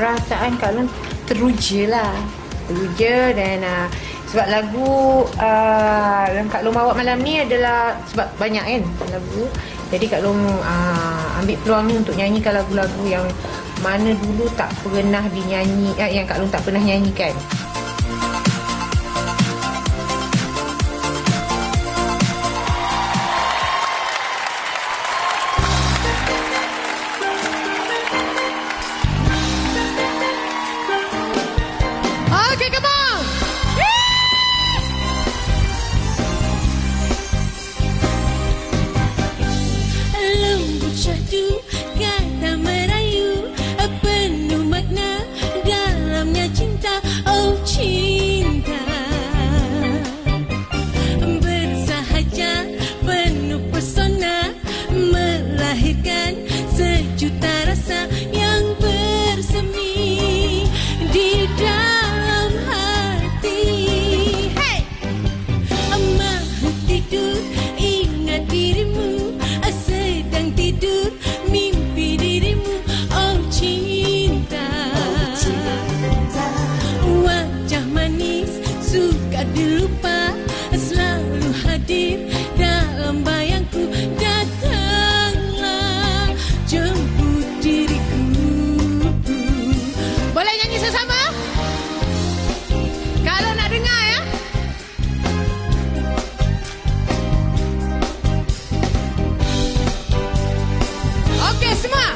perasaan Kak Long teruja lah. Teruja dan sebab lagu yang Kak Long bawa malam ni adalah sebab banyak kan lagu. Jadi Kak Long ambil peluang ni untuk nyanyikan lagu-lagu yang mana dulu tak pernah dinyanyi, yang Kak Long tak pernah nyanyikan. Okay, come on! Lembut syahdu kata merayu, penuh makna dalamnya cinta. Oh cinta, bersahaja penuh pesona, melahirkan sejuta rasa yang bersemi di dalam hati. Hey! Mahu tidur ingat dirimu, sedang tidur mimpi dirimu. Oh cinta, wajah manis suka dilupa, selalu hadir dalam bayangku. Datanglah jemput diriku. Boleh nyanyi sesama? Kalau nak dengar ya. Okey semua.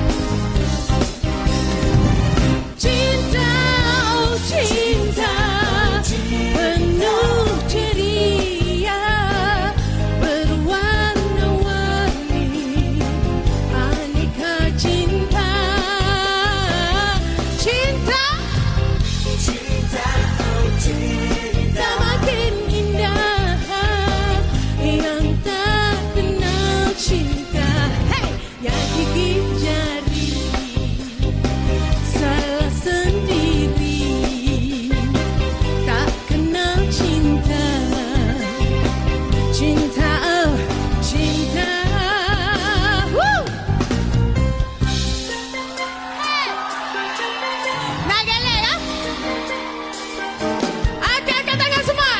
Cinta, oh cinta, penuh ceria, berwarna-warni, aneka cinta. Cinta, cinta, oh cinta, makin indah yang tak kenal cinta. Hey, yang gigit jari salah sendiri, tak kenal cinta. Cinta, oh cinta. Woo! Nak gelak ya? Angkat tangan semua.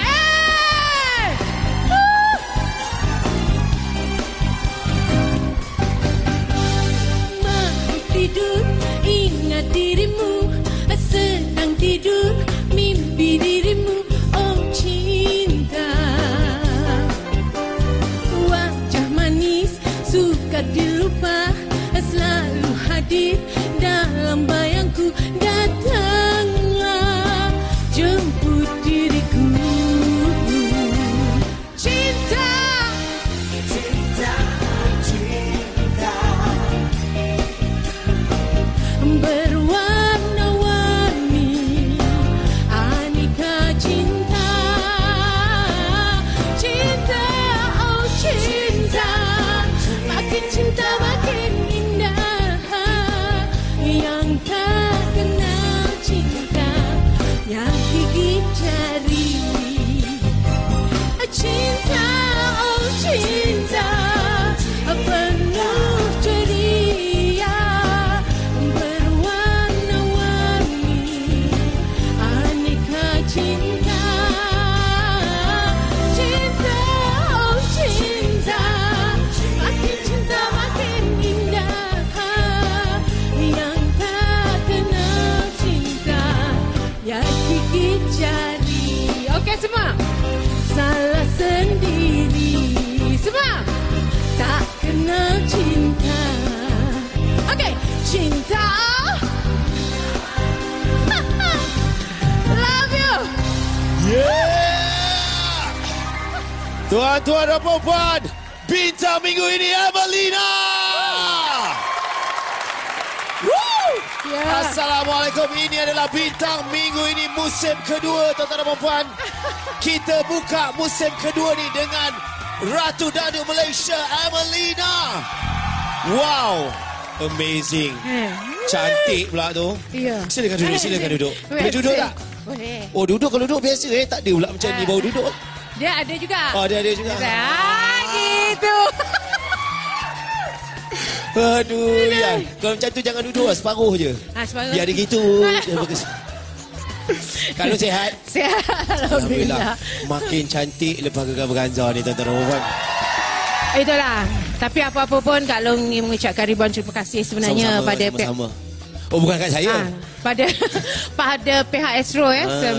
Mahu tidur ingat dirimu, sedang tidur mimpi dirimu. Oh cinta, wajah manis suka dilupa, selalu hadir dalam bayangku. Datanglah jemput diriku. Cinta, cinta, cinta, berwarna-warni, aneka cinta. Cinta, oh cinta, makin cinta makin indah yang tak kenal cinta, yang gigit jari. Cinta, oh cinta, penuh ceria, berwarna-warni, aneka cinta. Cinta, oh cinta, makin cinta makin indah yang tak kenal cinta, yang gigit jari. Okey semua. Salah sendiri, semua tak kenal cinta. Okey, cinta. Love you. Yeah! Tuan-tuan dan puan-puan, bintang minggu ini Emelina. Ya. Assalamualaikum, ini adalah bintang minggu ini musim kedua, tuan-tuan dan puan-puan. Kita buka musim kedua ni dengan Ratu Dadu Malaysia, Emelina. Wow, amazing. Cantik pula tu. Ya. Silakan duduk, silakan duduk. Boleh duduk tak? Boleh. Oh, duduk, kalau duduk biasa tak ada pula macam ni baru duduk. Dia ada juga. Oh, dia ada juga. Gitu. Aduh, Yan. Kalau macam tu jangan duduk, separuh je. Separuh. Biar dia gitu. Kalau sihat? Sihat, Alhamdulillah. Makin cantik lepas Gegar Berganza ni, tuan-tuan dan puan. Itulah. Tapi apa-apa pun Kak Long ingin mengucapkan ribuan terima kasih sebenarnya pada pihak. Oh, bukan kat saya. Pada pihak Astro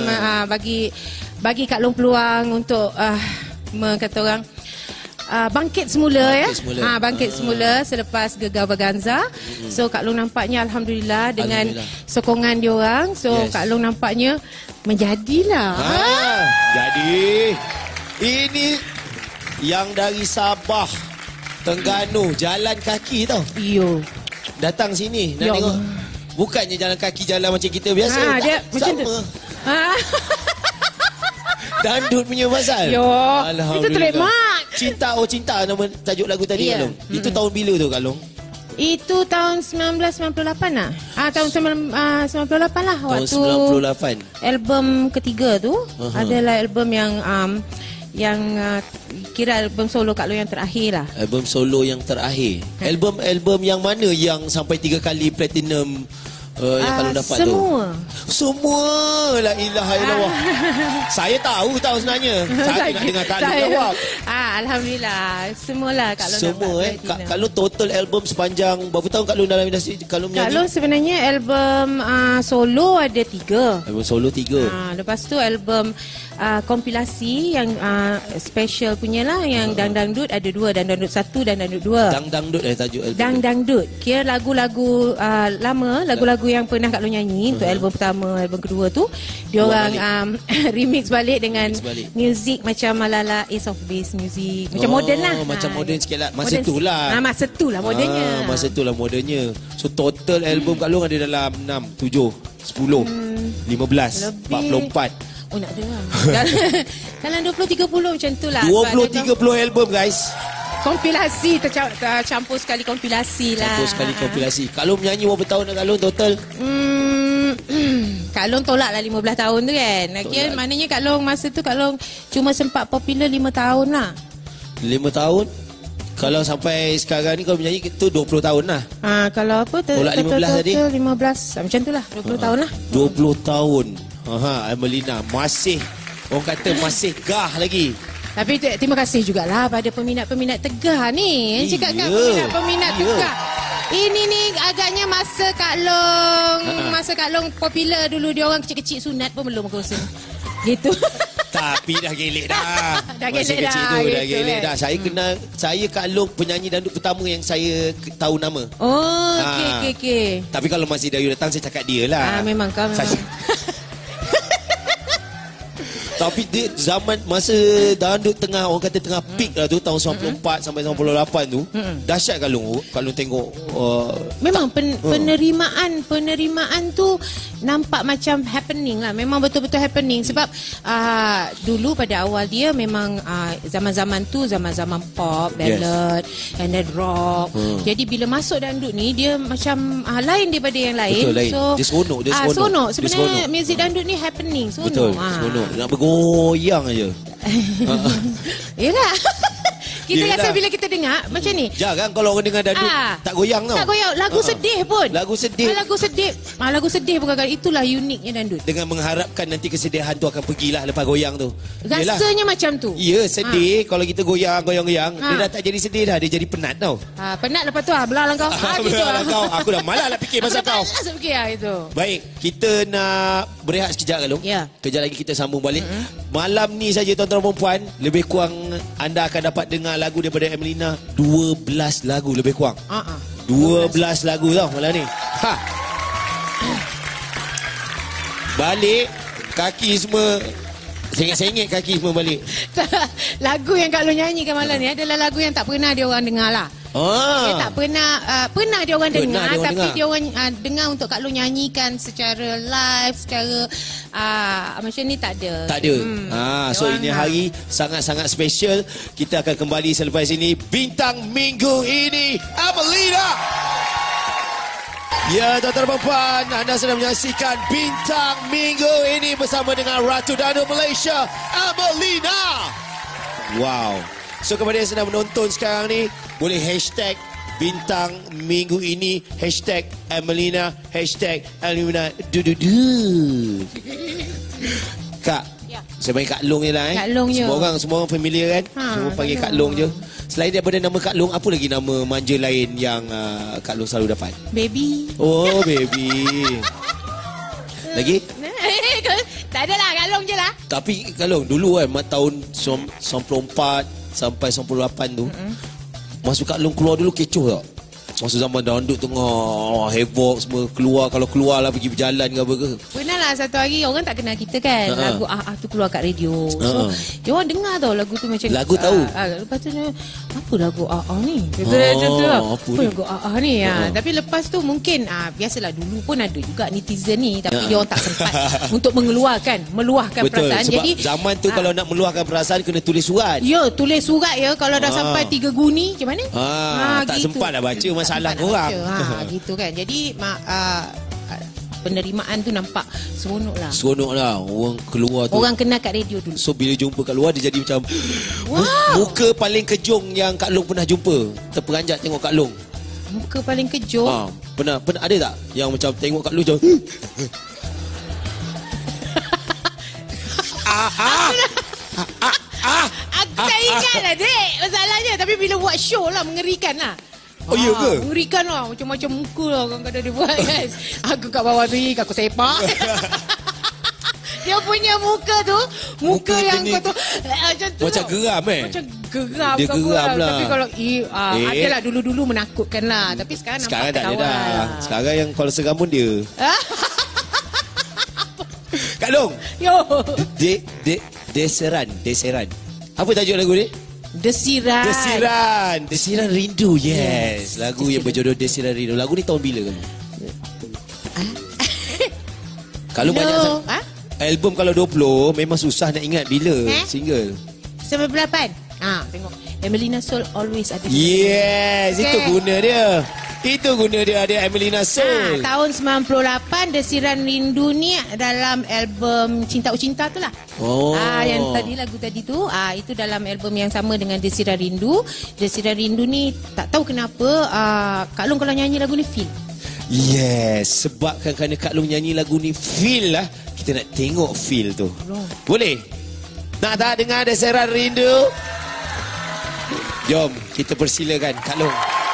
bagi Kak Long peluang untuk kata orang bangkit semula. Bangkit semula selepas Gegar Berganza. So Kak Long nampaknya alhamdulillah dengan sokongan diorang. So Kak Long nampaknya menjadilah. Jadi ini yang dari Sabah, Terengganu, jalan kaki tau. Iyo. Datang sini nak tengok. Bukannya jalan kaki, jalan macam kita biasa. Dia macam tu. Dandut punya pasal. Yo, Alhamdulillah. itu trademark. Cinta Oh Cinta nama tajuk lagu tadi, Kak Long. Itu tahun bila tu, Kak Long? Itu tahun 1998 lah. Tahun 98 lah. Tahun Waktu 98. album ketiga tu adalah album yang kira album solo Kak Long yang terakhir lah. Album solo yang terakhir. Album yang mana yang sampai 3 kali platinum yang Kak Long dapat semua. La ilaha illallah. Saya tahu sebenarnya. Saya nak dengar Kak Long jawab. Alhamdulillah. Semualah Kak Long semua dapat. Kak Long total album sepanjang berapa tahun Kak Long dalam industri Kak Long menyanyi? Kak Long sebenarnya album solo ada 3. Album solo 3. Lepas tu album kompilasi yang special punya lah, yang Dangdut ada 2, Dangdut 1 dan Dangdut 2. Dangdut tajuk album. Dangdut. Kira lagu-lagu lama, lagu-lagu yang pernah Kak Long nyanyi untuk album pertama, album kedua tu diorang remix balik dengan music macam Malala Ace of Base music. Macam moden lah. Macam moden sikit lah. Masa tu lah. Masa tu lah modennya. Masa tu lah modennya. So total album Kak Long ada dalam 6, 7, 10, 15, 44. Oh, nak ada lah. Dalam 20-30 macam tu lah. 20-30 album, guys. Kompilasi, tercampur sekali kompilasi lah. Campur sekali kompilasi. Kak Long menyanyi berapa tahun Kak Long total? Kak Long tolak lah 15 tahun tu kan. Kira maknanya Kak Long masa tu Kak Long cuma sempat popular 5 tahun lah. 5 tahun? Kalau sampai sekarang ni kau menyanyi tu 20 tahun lah. Kalau apa? Tolak 15 tadi? 15. Macam tu lah. 20 tahun lah. 20 tahun. Amelina masih, orang kata masih gah lagi. Tapi terima kasih jugalah pada peminat-peminat Tegar ni. Cakap kan peminat-peminat Tegar. Ini ni agaknya masa Kak Long popular dulu, dia orang kecil-kecil sunat pun belum aku rasa. Gitu. Tapi dah gelek dah. Gelek kecil dah, tu gitu dah gelek kan. dah. Saya Kak Long penyanyi dandut pertama yang saya tahu nama. Oh, okey. Tapi kalau masih Dayu datang saya cakap dia lah. Memang kau memang. Tapi dia zaman masa dandut tengah, orang kata tengah peak lah tu, tahun 94 sampai 98 tu. Dahsyat Kak Long tengok. Memang penerimaan tu nampak macam happening lah. Memang betul-betul happening. Sebab dulu pada awal dia memang zaman-zaman tu zaman-zaman pop, ballad, and then rock. Jadi bila masuk dandut ni dia macam lain daripada yang lain. Betul, lain. So, dia seronok. Seronok. Sebenarnya muzik dandut ni happening. Seronok. Betul, seronok. Nak bergoyang aja. Yelah. Kita rasa bila kita dengar macam ni. Jangan kalau orang dengar dandut tak goyang tau. Tak goyang. Lagu sedih pun. Lagu sedih. Lagu sedih bukan kan. Itulah uniknya dandut. Dengan mengharapkan nanti kesedihan tu akan pergilah lepas goyang tu. Rasanya macam tu. Ya, sedih. Kalau kita goyang, dia dah tak jadi sedih dah. Dia jadi penat tau. Penat lepas tu belah kau. Belah kau. Aku dah malas nak fikir pasal kau. Itu. Baik, kita nak berehat sekejap Kak Long. Ya. Kejap lagi kita sambung balik. Malam ni saja tuan-tuan dan puan, lebih kurang anda akan dapat dengar lagu daripada Amelina 12 lagu lebih kurang. 12 lagu tau malam ni. Balik kaki semua sengit-sengit kaki semua balik. Lagu yang Kak Long nyanyikan malam ni adalah lagu yang tak pernah dia orang dengar lah. Dia tak pernah dia orang dengar, tapi dia orang dengar untuk Kak Long nyanyikan secara live, secara macam ni tak ada. So ini hari sangat-sangat special. Kita akan kembali selepas ini. Bintang minggu ini Amelina. Ya, tuan-tuan dan puan, anda sedang menyaksikan Bintang Minggu ini bersama dengan Ratu Danu Malaysia, Amelina. Wow. So kepada yang sedang menonton sekarang ni, boleh hashtag bintang minggu ini #Emelina #Emelina du. Kak, Ya. saya panggil Kak Long je lah. Kak Long je. Semua orang familiar kan? Semua panggil Kak Long je. Selain daripada nama Kak Long, apa lagi nama manja lain yang Kak Long selalu dapat? Baby. Oh, baby. Lagi? Tak adalah, Kak Long je lah. Tapi Kak Long, dulu kan tahun 94 sampai 98 tu, masa Kak Long keluar dulu kecoh tak? Masa zaman dangdut tengah havoc semua keluar, kalau keluar lah pergi berjalan ke apa ke. Pernah lah satu hari orang tak kenal kita kan. Lagu tu keluar kat radio. So dia orang dengar tau lagu tu macam lagu tahu. Lepas tu apa lagu ni? Macam tu lah. Apa lagu ni? Tapi lepas tu mungkin biasalah dulu pun ada juga netizen ni, tapi dia orang tak sempat untuk meluahkan Betul, perasaan. sebab Jadi zaman tu kalau nak meluahkan perasaan kena tulis surat. ya, tulis surat ya. Kalau dah sampai 3 guni macam mana? Tak gitu. sempat dah baca masalah Tak sempat korang. nak baca. Gitu kan. Jadi penerimaan tu nampak seronok lah. Seronok lah orang keluar tu. Orang kenal kat radio dulu. So bila jumpa kat luar dia jadi macam muka paling kejong yang Kak Long pernah jumpa. Terperanjat tengok Kak Long. Muka paling kejong. Pernah ada tak yang macam tengok Kak Long macam Aku tak ingat lah dek masalahnya. Tapi bila buat show lah mengerikan lah. Oh ya ke? Mengerikan lah. Macam-macam muka lah kadang-kadang dia buat kan. Aku kat bawah tu aku sepak. Dia punya muka tu muka yang pening. kau tu macam tu Macam tau. geram Macam geram Dia ke apa geram lah. Tapi kalau adalah dulu-dulu menakutkan lah. Tapi sekarang Sekarang nampak tak ada ketawa dah. lah. Sekarang yang kalau seram pun dia. Kak Long. Yo. Deseran. Apa tajuk lagu ni? Desiran. Desiran Rindu. Yes. Lagu yang berjodoh Desiran Rindu. Lagu ni tahun bila kan? Kalau banyak album kalau 20 memang susah nak ingat bila single. 98. Tengok. Emelina Soul always ada. Yes, itu guna dia. Itu guna dia ada Emelina Soul. Tahun 98 Desiran Rindu ni dalam album Cinta Ucinta tu lah. Yang tadi lagu tadi tu itu dalam album yang sama dengan Desiran Rindu. Desiran Rindu ni tak tahu kenapa Kak Long kalau nyanyi lagu ni feel. Yes, sebabkan kerana Kak Long nyanyi lagu ni feel lah. Kita nak tengok feel tu. Boleh? Nak tak dengar Desiran Rindu? Jom kita persilakan Kak Long.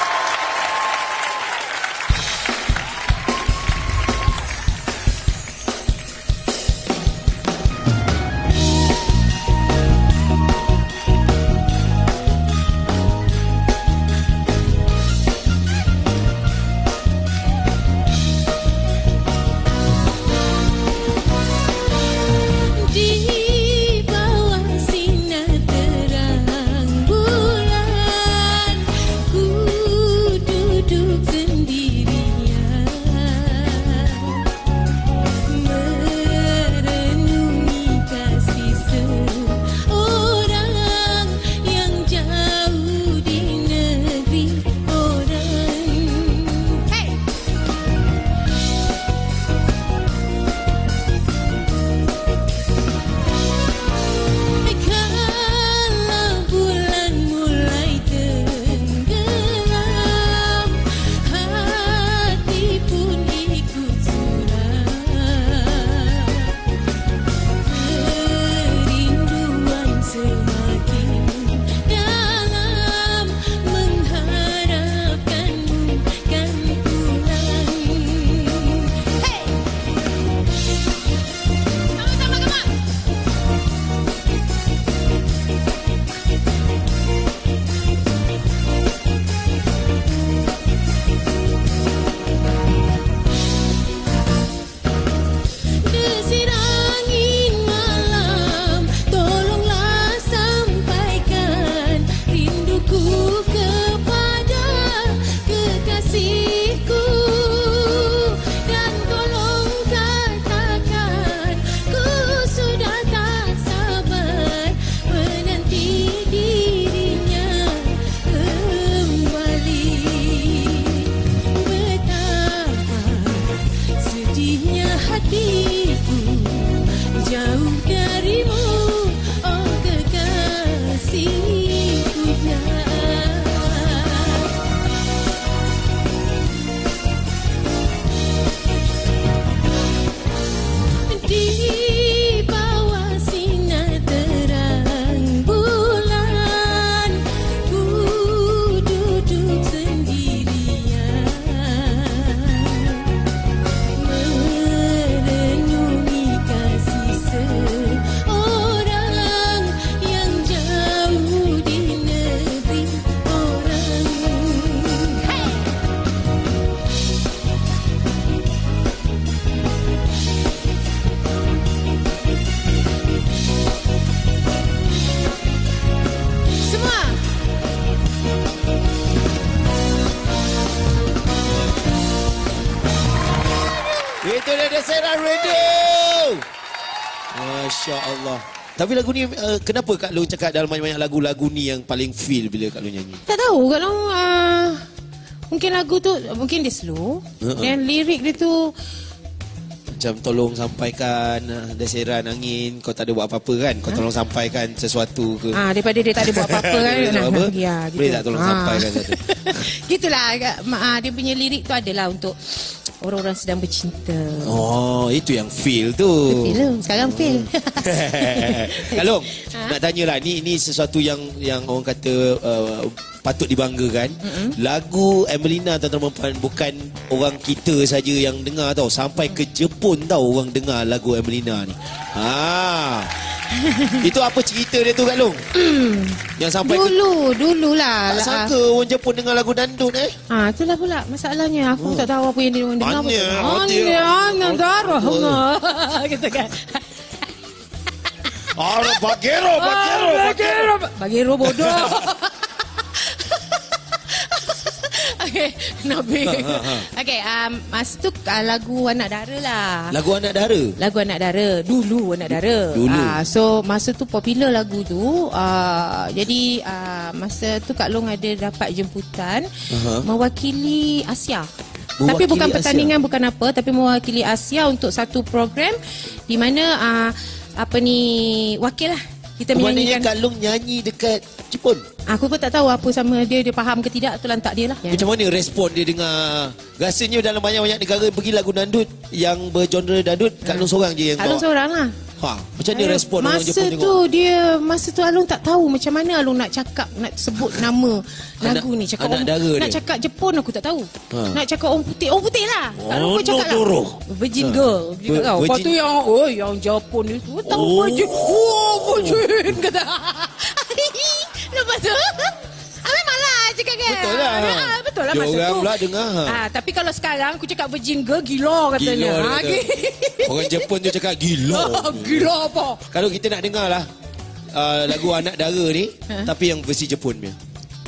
Di bawah sinar terang bulan, ku duduk sendirian, merenungi kasih seorang yang jauh di negeri orang. Hey! Kalau bulan mulai tenggelam, hati pun ikut suram. Kerinduan semakin dalam, mengharapkanmu kan pulang. Hey! Sama-sama kamu. Desir angin malam, tolonglah sampaikan rinduku kepada kekasihku, dan tolong katakan ku sudah tak sabar menanti dirinya kembali. Betapa sedihnya hatiku jauh darimu, oh kekasihku. dari Desera Radio. Masya Allah. Tapi lagu ni kenapa Kak Long cakap dalam banyak-banyak lagu-lagu ni yang paling feel bila Kak Long nyanyi? Tak tahu Kak Long mungkin lagu tu mungkin dia slow dan lirik dia tu macam tolong sampaikan deseran angin, kau tak ada buat apa-apa kan? Kau tolong sampaikan sesuatu ke? Daripada dia tak ada buat apa-apa kan. Ya, gitu. Boleh tak tolong sampaikan satu? Gitulah dia punya lirik tu adalah untuk orang-orang sedang bercinta. Oh, itu yang feel tu. Feel sekarang feel. Kalau nak tanyalah, ni sesuatu yang orang kata patut dibanggakan. Lagu Emelina tuan-tuan dan puan, bukan orang kita saja yang dengar tau, sampai ke Jepun tau orang dengar lagu Emelina ni. Itu apa cerita dia tu Kak Long? Yang sampai dululah. Tak sangka orang Jepun dengar lagu dandut itulah pula masalahnya. Aku tak tahu apa yang dia orang dengar. Negara gitu kan. Bagero bodoh. Okay, Nabi. Okay, masa tu lagu Anak Dara lah. Lagu Anak Dara? Lagu Anak Dara. Dulu Anak Dara. So, masa tu popular lagu tu. Jadi, masa tu Kak Long ada dapat jemputan mewakili Asia. Tapi bukan pertandingan, bukan apa. Tapi mewakili Asia untuk satu program di mana, wakil lah. Kita menyanyikan. Maknanya Kak Long nyanyi dekat Jepun? Aku pun tak tahu apa sama dia faham ke tidak, tu lantak dia lah. Macam mana respon dia dengar? Rasanya dalam banyak-banyak negara pergi lagu dandut yang bergenre dandut, Kak Long seorang je yang Kak Long seorang lah. Macam mana respon orang Jepun tengok? Masa tu Alung tak tahu macam mana Alung nak cakap, nak sebut nama lagu ni. Cakap nak cakap Jepun aku tak tahu. Nak cakap orang putih lah. Kak Long pun cakap lah Virgin Girl. Lepas tu yang Jepun ni tahu Virgin. Virgin kata. Lepas tu memanglah cakap kan. Betul lah. Betul lah masa tu. Orang pula dengar. Tapi kalau sekarang aku cakap Virgin Girl, gila katanya. Orang Jepun tu cakap gila. Gila apa? Kalau kita nak dengar lah lagu Anak Dara ni, tapi yang versi Jepun punya.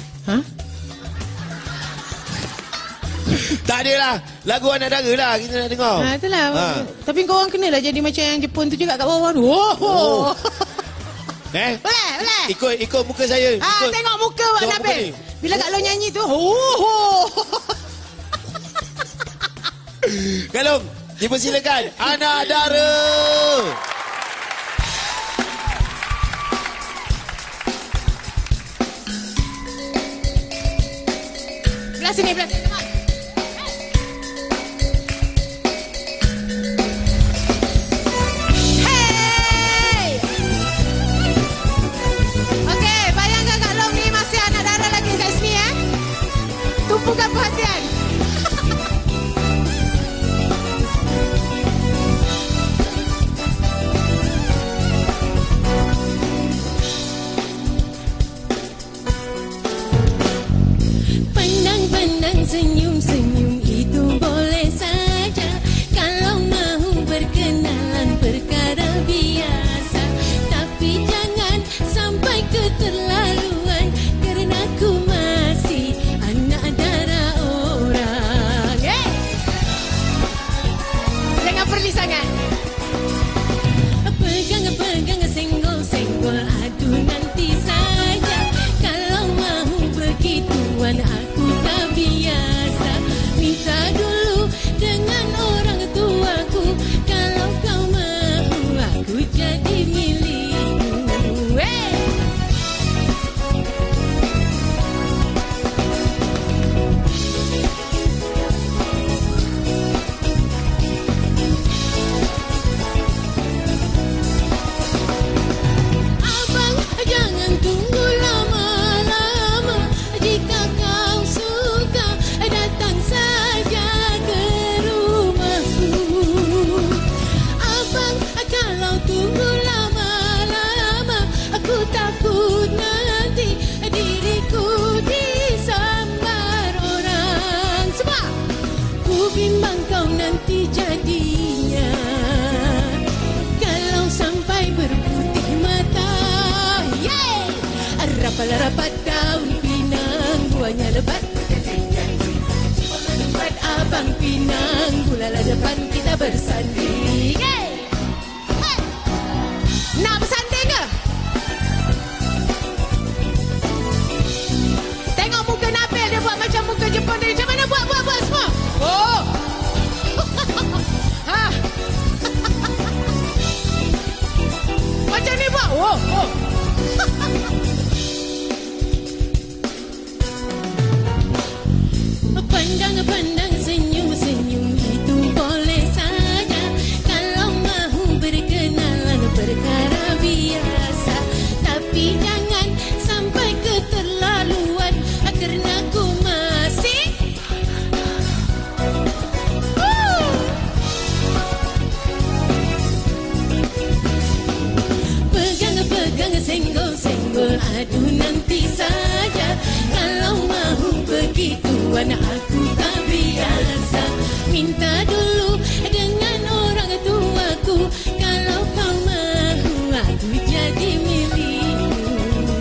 Tak ada lah. Lagu Anak Dara lah kita nak dengar. Itulah. Tapi korang kenalah jadi macam yang Jepun tu juga kat bawah tu. Boleh. Ikut muka saya. Tengok muka Pak Nabil. Bila Kak Long nyanyi tu. Kak Long, dipersilakan Anak Dara. Belah sini. Tumpukan perhatian. Pandang-pandang senyum-senyum itu boleh saja, kalau mahu berkenalan perkara biasa. Tapi jangan sampai keterlaluan, kerana ku masih anak dara orang. Jangan perli sangat. Pegang-pegang, senggol-senggol, aduh nanti saja. Kalau mahu begituan aku tak biasa. Minta dulu dengan orang tuaku, kalau kau mahu aku jadi milikmu. Abang, jangan tunggu lama-lama. Jika kau suka, datang saja ke rumahku. Abang, kalau tunggu lama-lama, aku takut nanti diriku disambar orang. Sebab ku bimbang kau nanti jadinya, kalau sampai berputih mata. Rapat-rapat daun pinang, buahnya lebat. Lebat abang pinang, gulala depan kita bersanding. Hey! Hey! Nak bersanding ke? Tengok muka Nabil, dia buat macam muka Jepun tadi. Macam mana buat semua? Oh! Ha! Macam ni buat. Oh! Pandang-pandang senyum-senyum itu boleh saja. Kalau mahu berkenalan perkara biasa. Tapi jangan sampai keterlaluan, kerana ku masih pegang-pegang, senggol-senggol, aduh nanti saja. Kalau mahu begituan aku tak biasa. Minta dulu dengan orang tuaku. Kalau kau mahu aku jadi milikmu.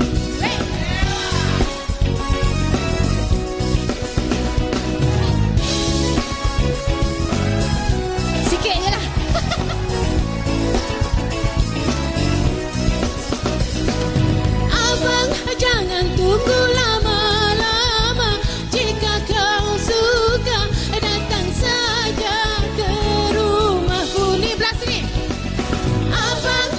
Sikit je lah. Abang jangan tunggu lama-lama. Jika kau suka datang saja ke rumahku. Ni belah sini. Abang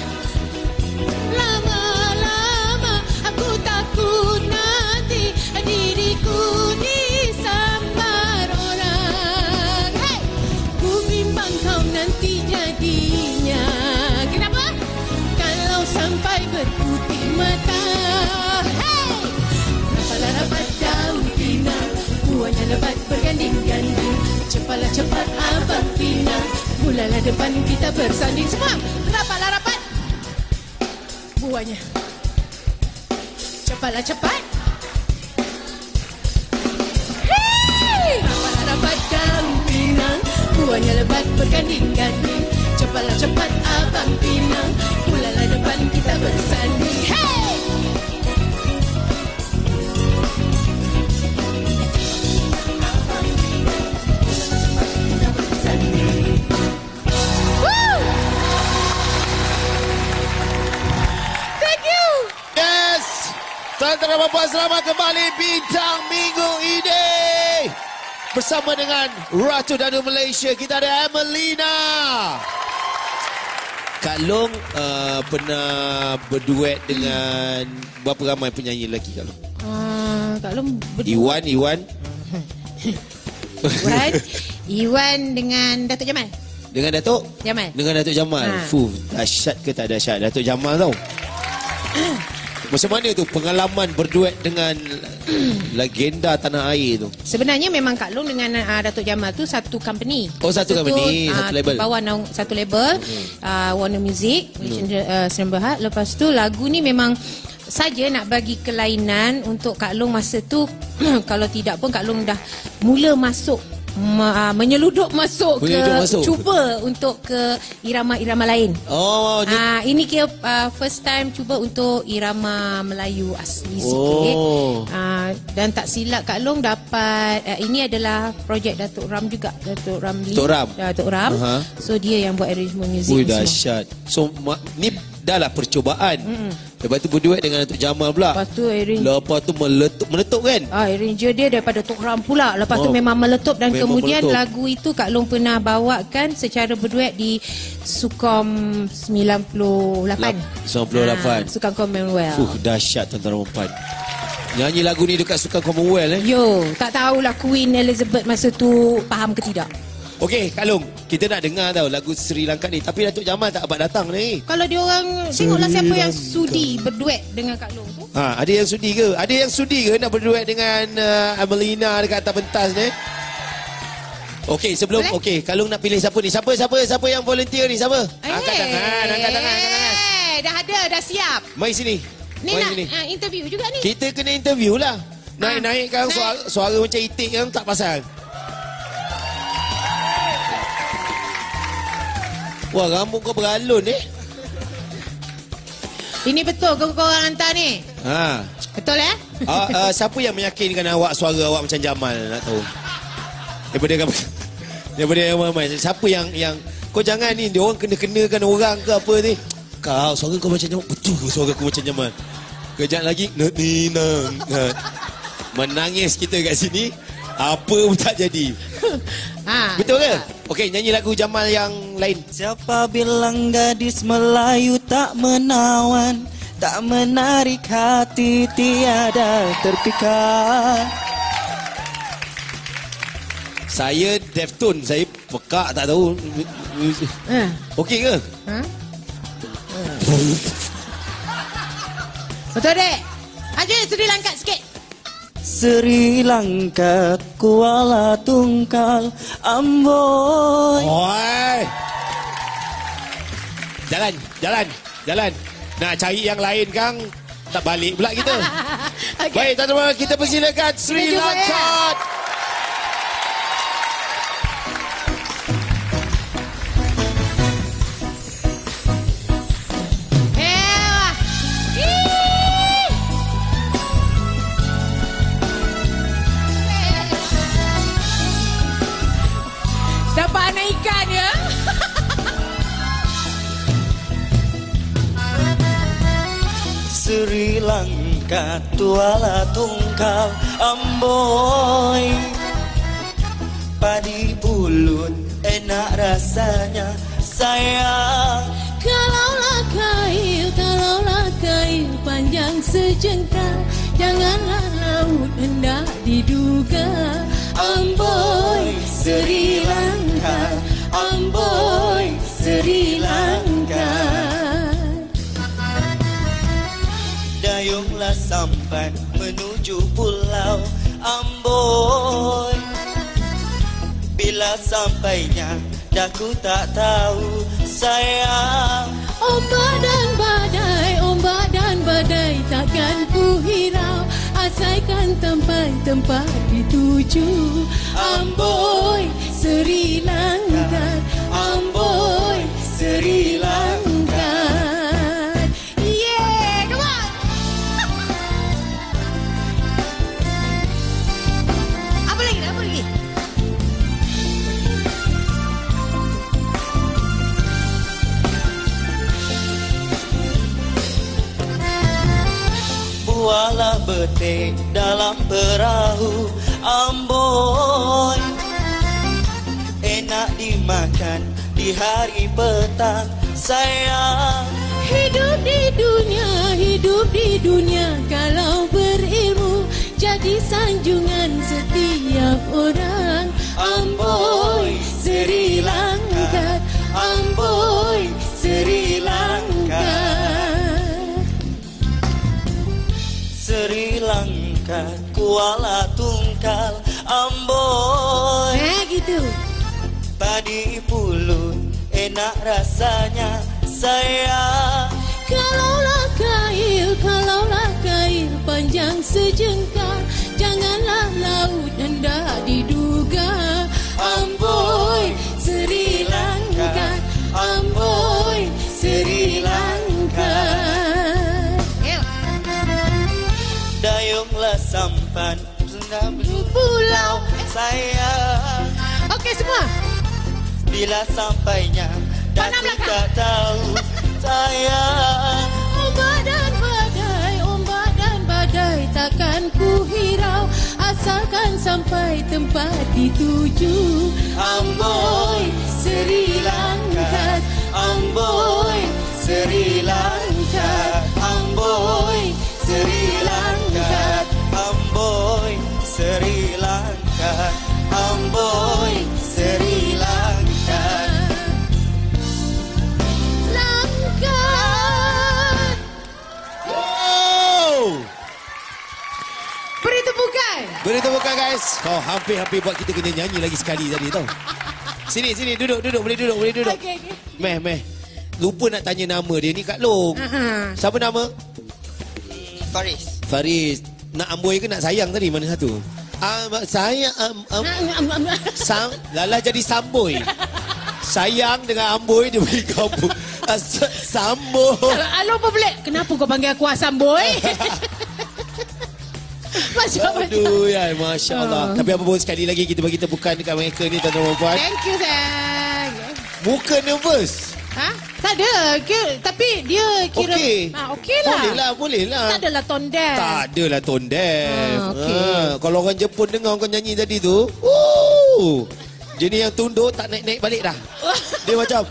lama-lama aku takut nanti diriku disambar orang. Hey! Ku bimbang kau nanti jadinya. Kenapa? Kalau sampai berputih mata. Hey! Rapatlah rapat daun pinang, buahnya lebat berganding-ganding. Cepatlah cepat abang pinang, mulalah depan kita bersanding. Semua rapatlah rapat. Buahnya cepatlah cepat. Rapatlah rapat daun pinang, buahnya lebat berganding-ganding. Cepatlah cepat abang pinang, mulalah depan kita bersanding. Hey! Woo! Thank you. Yes. Tuan-tuan dan puan, selamat kembali bintang minggu ini. Bersama dengan Ratu Danu Malaysia, kita ada Emelina. Kak Long pernah berduet dengan berapa ramai penyanyi lelaki Kak Long? Kak Long Iwan. Iwan dengan Datuk Jamal. Dengan Datuk? Jamal. Dengan Datuk Jamal. Dahsyat ke tak dahsyat Datuk Jamal tau. Macam mana tu pengalaman berduet dengan legenda tanah air tu? Sebenarnya memang Kak Long dengan Datuk Jamal tu satu company. Oh, satu company, satu label. Bawah naung satu label, Warner Music, Sdn Bhd. Lepas tu lagu ni memang saja nak bagi kelainan untuk Kak Long masa tu. Kalau tidak pun Kak Long dah mula masuk menyeludup masuk cuba untuk ke irama-irama lain. Oh, ini kira first time cuba untuk irama Melayu asli sikit. Dan tak silap Kak Long dapat ini adalah projek Datuk Ram juga, Datuk Ramli. Datuk Ram. So dia yang buat arrangement music. Ui, dahsyat. So ni dah lah percubaan. Lepas tu berduet dengan Datuk Jamal pula. Lepas tu meletup kan? Arranger dia daripada Datuk Ram pula. Lepas tu memang meletup. Dan memang kemudian meletup. Lagu itu Kak Long pernah bawakan secara berduet di Sukom 98. Sukan Commonwealth. Dahsyat tuan-tuan dan puan. Nyanyi lagu ni dekat Sukan Commonwealth Yo, tak tahulah Queen Elizabeth masa tu faham ke tidak. Okey, Kak Long, kita nak dengar tau lagu Sri Lanka ni. Tapi Datuk Jamal tak dapat datang ni. Kalau dia orang, tengoklah siapa yang sudi berduet dengan Kak Long tu. Ada yang sudi ke? Ada yang sudi ke nak berduet dengan Emelina dekat atas pentas ni? Okey, sebelum Kak Long nak pilih siapa ni? Siapa yang volunteer ni? Siapa? Angkat tangan. Dah ada, dah siap. Mai sini. Ni nak interview juga ni. Kita kena interview lah. Naik-naikkan suara macam itik kan tak pasal. Wah, rambut kau beralun Ini betul ke kau orang hantar ni? Betul siapa yang meyakinkan awak suara awak macam Jamal nak tahu? Daripada ramai. Siapa yang kau jangan ni, dia orang kena-kenakan orang ke apa ni. Kau, suara kau macam Jamal. Betul suara aku macam Jamal. Kejap lagi, menangis kita kat sini. Apa pun tak jadi. Betul ke? Okey, nyanyi lagu Jamal yang lain. Siapa bilang gadis Melayu tak menawan, tak menarik hati, tiada terpikat. Saya Deftone, saya pekak tak tahu. Okey ke? Betul dek. Aja Sri Lanka sikit. Sri Lanka, Kuala Tungkal, Amboi. Oi. Jalan. Nak cari yang lain Kang, tak balik pula kita. Baik, tuan-tuan, kita persilakan Sri Lanka. Dapat anak ikan ya. Sri Lanka, Kuala Tungkal, Amboi. Padi pulut enak rasanya sayang. Kalaulah kail panjang sejengkal, janganlah laut hendak diduga. Amboi Sri Lanka, Amboi Sri Lanka. Dayunglah sampan menuju pulau Amboi. Bila sampainya daku tak tahu sayang. Ombak dan badai takkan ku hirau, asalkan tempat dituju. Amboi Sri Lanka, Amboi Sri Lanka. Yeah, come on. Apa lagi? Buahlah betik dalam perahu Amboi. Enak dimakan di hari petang sayang. Hidup di dunia kalau berilmu jadi sanjungan setiap orang. Amboi Sri Lanka, Amboi Sri Lanka. Sri Lanka, Kuala Tungkal, Amboi. Gitu. Padi pulut enak rasanya sayang. Kalaulah kail panjang sejengkal, janganlah laut hendak diduga. Amboi Sri Lanka, Amboi Sri Lanka. Dayunglah sampan pulau sayang. Okey semua. Bila sampainya daku tak tahu sayang. Ombak dan badai takkan ku hirau, asalkan sampai tempat dituju. Amboi Sri Lanka, Amboi Sri Lanka, Amboi Sri Lanka, Amboi Sri Lanka, Amboi Sri Lanka. Lanka. Wow! Beri tepukan guys. Kau hampir buat kita kena nyanyi lagi sekali tadi tau. Sini duduk boleh duduk. Okay. Meh. Lupa nak tanya nama dia ni Kak Long. Siapa nama? Faris. Nak amboi ke nak sayang tadi, mana satu? Saya Lala jadi samboi. Sayang dengan amboi dia beri kampung. Samboi. Alo apa boleh? Kenapa kau panggil aku Asam Boy? Macam-macam. Aduh ya, Masya Allah. Tapi apa pun sekali lagi kita bagi tepukan dekat mereka ni tuan-tuan dan puan. Thank you, sayang. Muka nervous. Ha? Tak ada. Tapi dia kira... Okey. Okey lah. Boleh lah. Tak adalah tone deaf. Tak adalah tone deaf. Okey. Kalau orang Jepun dengar kau nyanyi tadi tu, jenis yang tunduk tak naik-naik balik dah. Dia macam,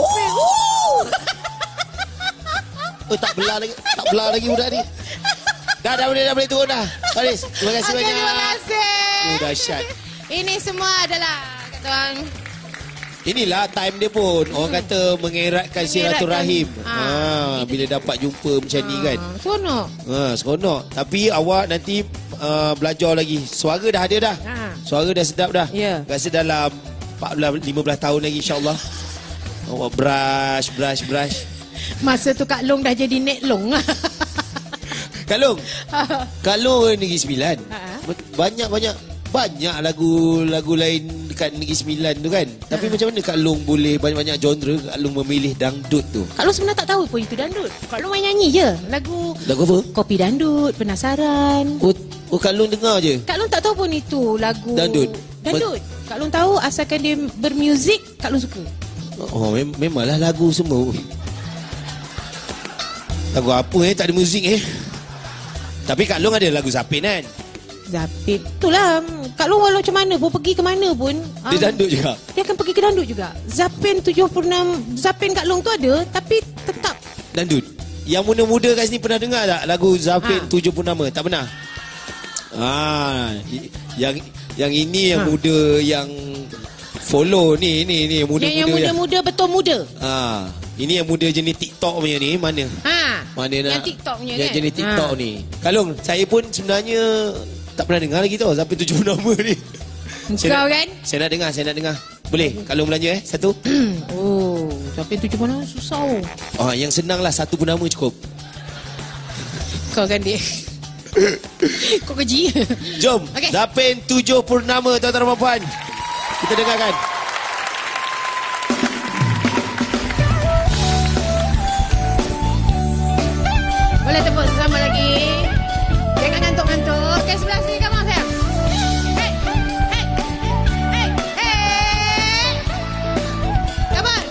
tak belah lagi budak ni. Dah boleh turun dah. Faris, terima kasih banyak. Terima kasih. Dahsyat. Ini semua adalah kata orang Inilah time dia pun. Orang kata mengeratkan silaturahim. Bila dapat jumpa macam ni kan. Seronok. Seronok. Tapi awak nanti belajar lagi. Suara dah ada dah. Suara dah sedap dah. Ya. Rasa dalam 14-15 tahun lagi insyaAllah. Awak brush. Masa tu Kak Long dah jadi Nek Long. Kak Long Negeri Sembilan. Banyak lagu lain dekat Negeri Sembilan tu kan. Tapi macam mana Kak Long boleh banyak-banyak genre Kak Long memilih dangdut tu? Kak Long sebenarnya tak tahu pun itu dangdut. Kak Long main nyanyi je. Lagu apa? Kopi Dangdut, Penasaran. Oh Kak Long dengar je? Kak Long tak tahu pun itu lagu Dangdut. Kak Long tahu asalkan dia bermuzik, Kak Long suka. Oh memanglah lagu semua. Lagu apa tak ada muzik Tapi Kak Long ada lagu Zapin kan? Zapin. Itulah. Kak Long walau macam mana pun, pergi ke mana pun. Dia dangdut juga? Dia akan pergi ke dangdut juga. Zapin 76. Zapin Kak Long tu ada, tapi tetap dangdut. Yang muda-muda kat sini pernah dengar tak lagu Zapin 76? Tak pernah? Yang ini yang muda yang follow ni muda-muda. Yang muda-muda betul muda. Ini yang muda jenis TikTok punya ni mana? Mana yang nak? TikTok punya yang kan? jenis TikTok ni. Kalung, saya pun sebenarnya tak pernah dengar lagi tau Zapin 76 ni. Kau kan? Saya nak dengar. Boleh? Kalung belanja satu? Zapin 76 susah. Yang senang lah satu purnama cukup. Kau kan dia. Kau keji. Jom, Zapin 7 purnama tuan-tuan dan puan. Kita dengarkan. Boleh tepuk sama lagi. Jangan ngantuk-ngantuk. Okey, sebelah sini kamu sayang. Hey. Come on.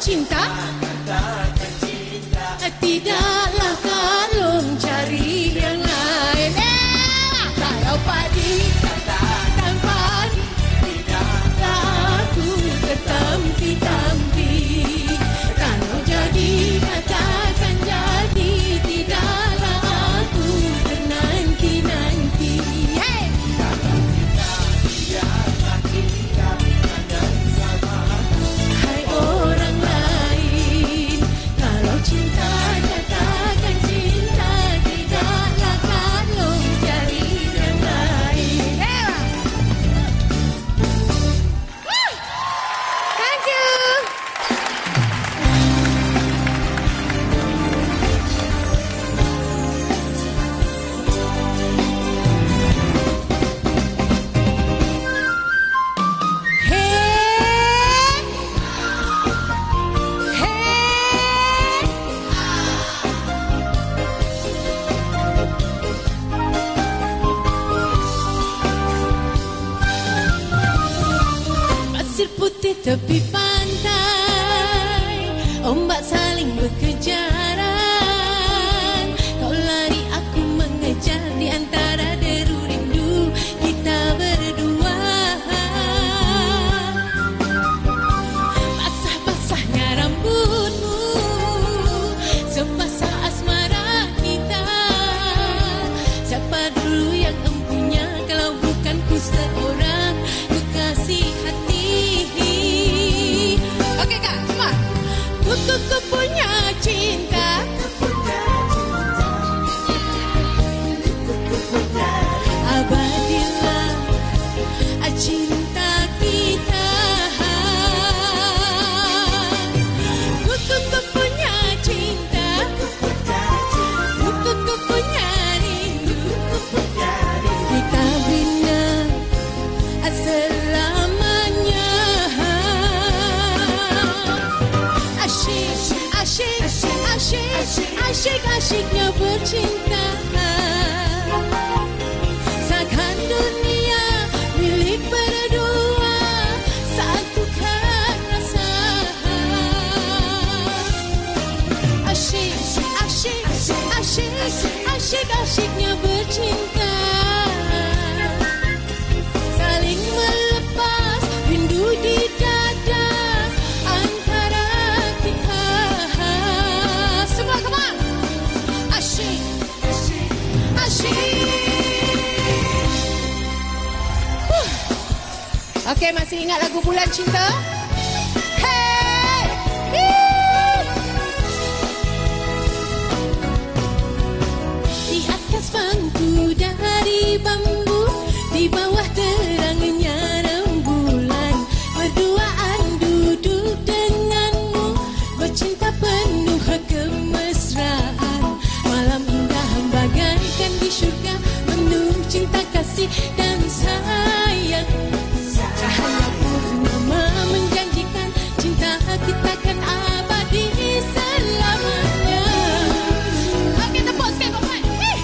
cinta, tidaklah kalau cari yang lain. Kalau padi katakan padi, tidaklah aku tertampi-tampi. Kalau jadi katakan jadi, tidaklah aku ternanti-nanti. Hai orang lain, kalau cinta katakan cinta, tidaklah kalau cari yang lain. Thank you. Pasir putih tepi pantai, ombak saling berkejaran. Kau lari aku mengejar di antara deru rindu kita berdua. Basah-basahnya rambutmu, sebasah asmara kita. Siapa dulu yang empunya kalau bukan ku seorang kekasih hati. Okey Kak, semua. Ku punya cinta, abadilah cinta kita. Ku punya cinta, ku punya rindu. Kita bina selamanya. Asyik-asyiknya bercinta. Seakan dunia milik berdua, satukan rasa. Asyik-asyiknya bercinta. Saling melepas rindu di dada antara kita. Semua come on. Asyik. Okey, masih ingat lagu Bulan Cinta? Hey! Di atas bangku dari bambu, di bawah terangnya rembulan, berduaan duduk denganmu, bercinta penuh kemesraan. Malam indah bagaikan di syurga, penuh cinta kasih dan sayang. Cahaya purnama menjanjikan cinta kita kan abadi selamanya. Okey, tepuk sikit Bapak.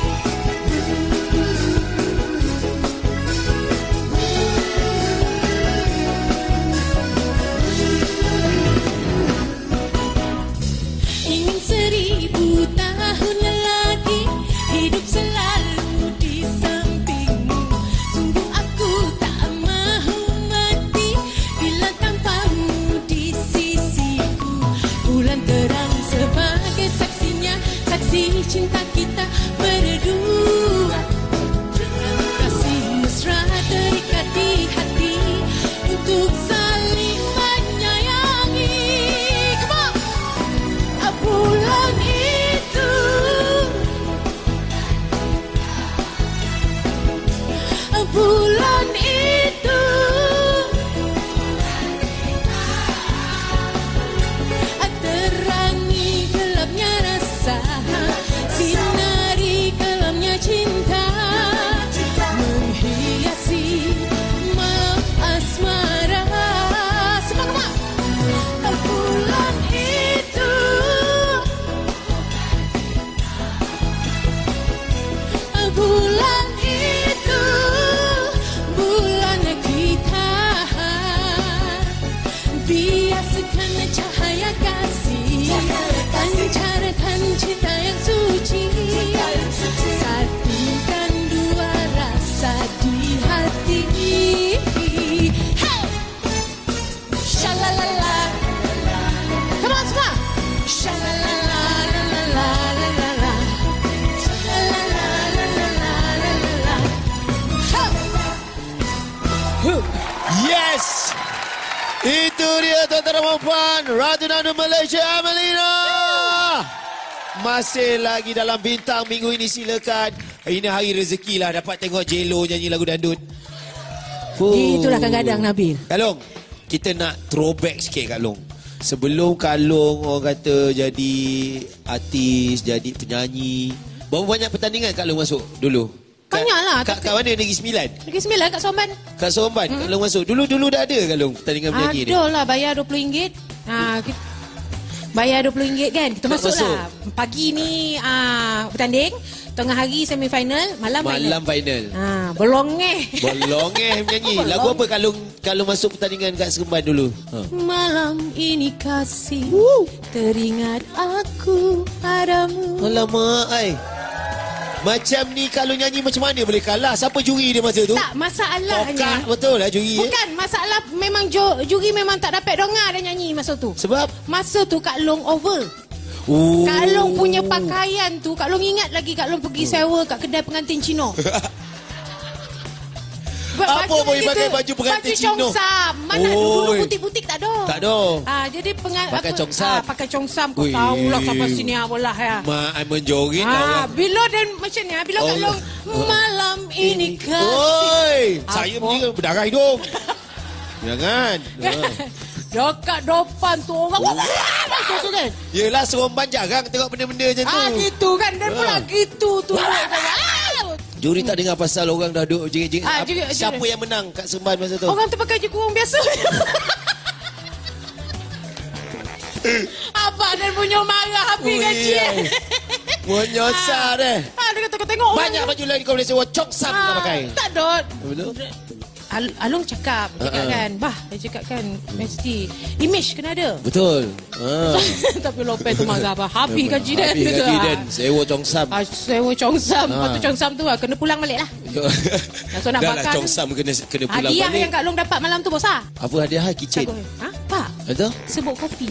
Ingin 1000 tahun lagi hidup selalu di sampingmu. Sungguh aku tak mahu mati bila tanpamu di sisiku. Bulan terang sebagai saksinya, saksi cinta kita berdua. Kasih mesra terikat di hati untuk saling menyayangi. Come on. Bulan itu, bulan itu, terangi gelapnya rasa, sinari kelamnya cinta, menghiasi cinta yang suci. Satukan dua rasa di hati. Hey! Shalalala. Come on semua. Shalalala. Yes! Itu dia tuan-tuan dan puan, Ratu Dangdut Malaysia Amelina. Masih lagi dalam bintang minggu ini, silakan. Ini hari rezeki lah dapat tengok J-Lo nyanyi lagu dangdut. Itulah kadang-kadang Nabil. Kak Long, kita nak throwback sikit Kak Long. Sebelum Kak Long orang kata jadi artis, jadi penyanyi, berapa banyak pertandingan Kak Long masuk dulu? Banyaklah. Kat mana Negeri Sembilan? Negeri Sembilan kat Somban. Kat Somban, Kak Long masuk. Dulu dah ada Kak Long pertandingan menyanyi ni? Ada lah, bayar RM20. Bayar RM20 kan. Kita masuk lah. Pagi ni bertanding. Tengah hari semifinal, malam final. Berlongeh. Berlongeh menyanyi. Lagu apa Kak Long masuk pertandingan kat Seremban dulu? Malam ini kasih teringat aku padamu. Alamak ai. Macam ni kalau nyanyi macam mana boleh kalah? Siapa juri dia masa tu? Tak, masalahnya. Kokak betul lah juri. Bukan, masalah memang juri memang tak dapat dongar dia nyanyi masa tu. Sebab? Masa tu Kak Long over. Kak Long punya pakaian tu, Kak Long ingat lagi Kak Long pergi sewa kat kedai pengantin Cina. Apa boleh pakai baju pengantin Cina? Baju congsam. Mana dulu butik-butik tak ada. Tak ada. Jadi pakai congsam. Pakai congsam, kau tahulah sampai sini bolah ya. Mak, I menjoget lah. Bila dan macam ni, bila Kak Long malam ini kasih. Oi, saya ni berdarah hidung. Jangan. Dekat depan tu orang macam tu kan. Yelah, Seremban jarang tengok benda-benda macam tu. Gitu kan. Dan pula gitu tu. Juri tak dengar pasal orang dah duduk jerit-jerit. Siapa juri. yang menang kat Seremban masa tu? Orang tu pakai je kurung biasa. Abang dan punya marah habis gaji. Menyosar Dia kata tengok orang. Banyak baju lain kau boleh sewa congsam kau pakai. Tak ada. Betul? Alung cakap kan, dia cakap kan mesti image kena ada. Betul. Tapi Lopez tu marah apa? Habis gaji dia. Habis gaji dia. Sewa congsam. Sewa congsam. Lepas tu congsam tu kena pulang balik lah. So nak dah bakar. Lah congsam kena pulang balik. Hadiah yang Kak Long dapat malam tu besar. Apa hadiah? Kitchen. Tak. Betul? Sebut kopi.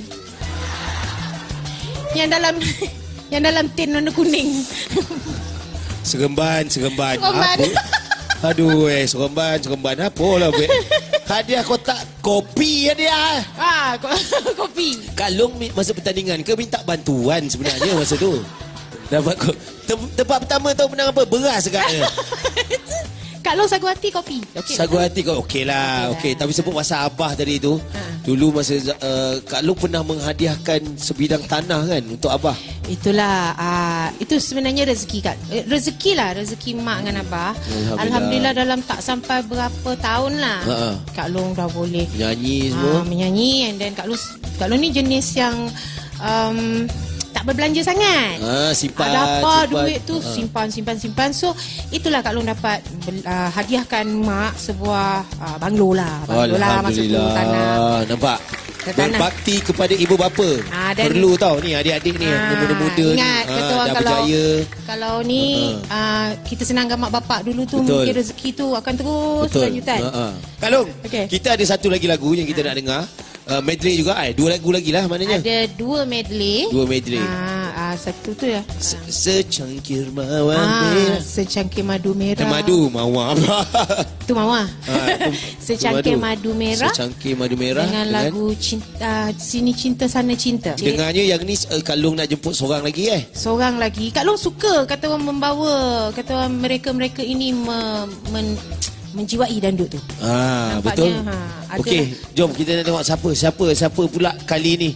Yang dalam tin warna kuning. Seremban. Apa? Aduh, Seremban. Apalah, hadiah kotak kopi hadiah. Kopi. Kak Long masa pertandingan ke minta bantuan sebenarnya masa tu? Dapat tempat pertama tahu menang apa? Beras agaknya. Kak Long sagu hati kopi. Sagu hati kau okey lah. Okey, tapi sebut pasal abah tadi tu. Dulu masa Kak Long pernah menghadiahkan sebidang tanah kan untuk abah. Itulah itu sebenarnya rezeki Kak. Rezeki mak dengan abah. Alhamdulillah dalam tak sampai berapa tahun lah. Kak Long dah boleh menyanyi semua. Menyanyi, and then Kak Long ni jenis yang tak berbelanja sangat. Simpan. Dapat duit tu simpan. So itulah Kak Long dapat hadiahkan mak sebuah banglo lah. Masa tu tanah. Nampak? Berbakti kepada ibu bapa. Perlu tahu ni adik-adik ni muda-muda ni. Ingat kata orang dah berjaya. Kalau ni kita senangkan mak bapak dulu tu, mungkin rezeki tu akan terus berlanjutan. Kak Long, kita ada satu lagi lagu yang kita nak dengar. Medley juga. 2 lagu lagi lah maknanya. Ada 2 medley. Satu tu ya. Secangkir mawar merah. Secangkir madu merah. Madu mawar. Tu mawar. Secangkir madu merah. Secangkir madu merah dengan lagu cinta, sini cinta sana cinta. Dengarnya yang ni Kak Long nak jemput seorang lagi Seorang lagi. Kak Long suka kata orang membawa, kata orang mereka ini menjiwai dandut tu. Betul. Okey, jom kita nak tengok siapa pula kali ni.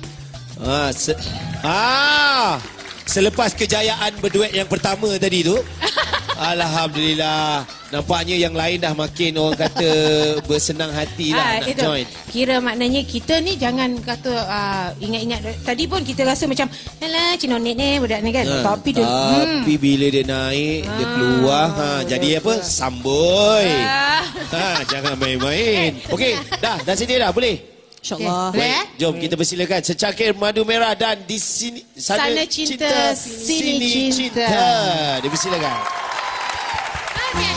Selepas kejayaan berduet yang pertama tadi tu, alhamdulillah, nampaknya yang lain dah makin orang kata bersenang hati lah nak join. Kira maknanya kita ni jangan kata ingat-ingat tadi pun kita rasa macam alah cinonik ni budak ni kan. Tapi bila dia naik, dia keluar, jadi apa? Samboy. Jangan main-main. Okey, dah sedia dah, boleh? InsyaAllah. Boleh? Jom kita persilakan secangkir madu merah dan di sini Sana cinta, sini cinta. Dipersilakan. Okay.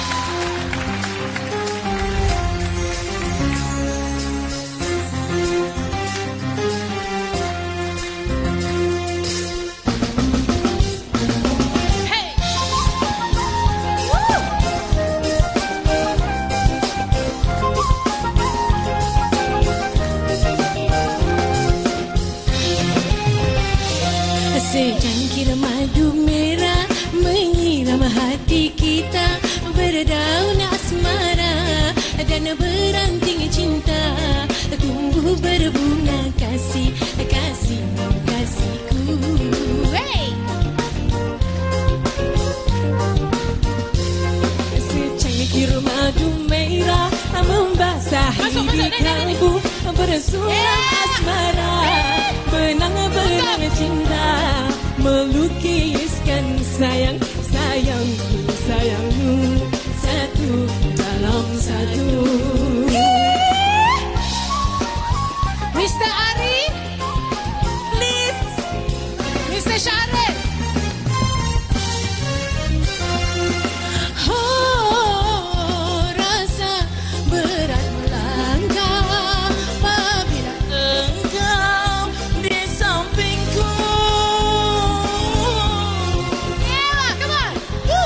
Secangkir madu merah menyiram hati kita, berdaun asmara dan beranting cinta, tumbuh berbunga kasih, kasih, kasihku. Hey! Secangkir madu merah membasahi kalbu, bersulam asmara, benang-benang cinta, melukiskan sayang, sayangku, sayangmu, satu dalam satu. Mr. Ari, please. Mr. Syarif. Oh, rasa berat melangkah apabila engkau di sampingku. Yeah, come on. Woo.